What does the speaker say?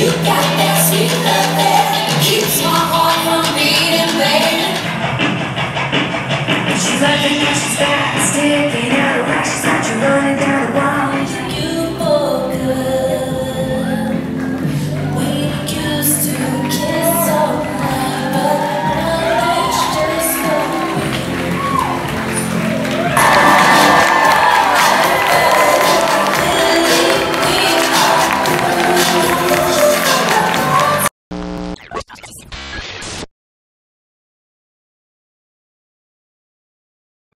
got that sweet love that keeps my heart from beating, baby. She's like a she's got still.